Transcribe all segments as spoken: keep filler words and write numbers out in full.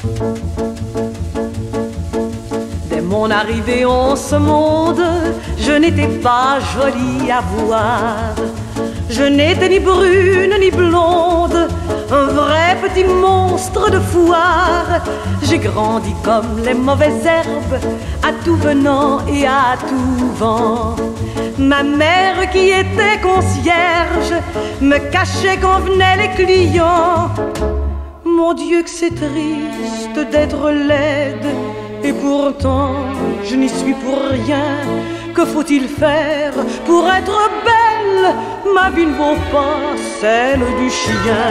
Dès mon arrivée en ce monde, je n'étais pas jolie à voir. Je n'étais ni brune ni blonde, un vrai petit monstre de foire. J'ai grandi comme les mauvaises herbes, à tout venant et à tout vent. Ma mère qui était concierge me cachait quand venaient les clients. Mon Dieu que c'est triste d'être laide, et pourtant je n'y suis pour rien. Que faut-il faire pour être belle? Ma vie ne vaut pas celle du chien.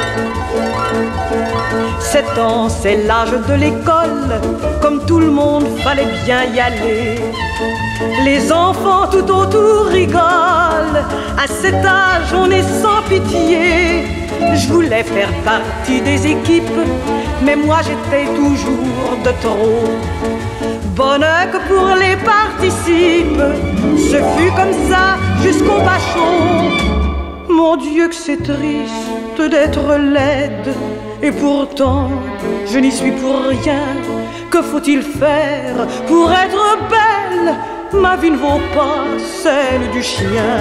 Sept ans, c'est l'âge de l'école. Comme tout le monde, fallait bien y aller. Les enfants tout autour rigolent. À cet âge, on est sans pitié. Je voulais faire partie des équipes, mais moi j'étais toujours de trop. Bonne que pour les participes, ce fut comme ça jusqu'au bachot. Mon Dieu que c'est triste d'être laide, et pourtant je n'y suis pour rien. Que faut-il faire pour être belle? Ma vie ne vaut pas celle du chien.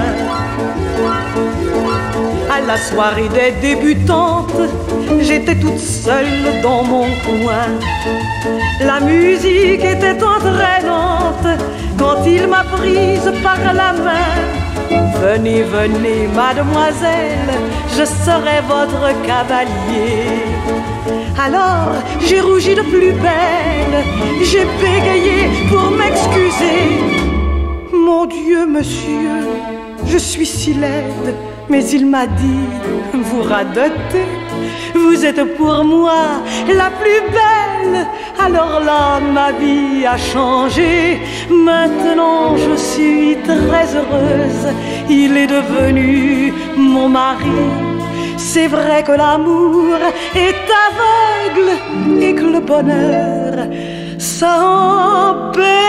À la soirée des débutantes, j'étais toute seule dans mon coin. La musique était entraînante quand il m'a prise par la main. Venez, venez, mademoiselle, je serai votre cavalier. Alors j'ai rougi de plus belle, j'ai bégayé pour m'excuser. Mon Dieu, monsieur, je suis si laide, mais il m'a dit, vous radotez, vous êtes pour moi la plus belle. Alors là, ma vie a changé, maintenant je suis très heureuse. Il est devenu mon mari. C'est vrai que l'amour est aveugle et que le bonheur, ça empêche.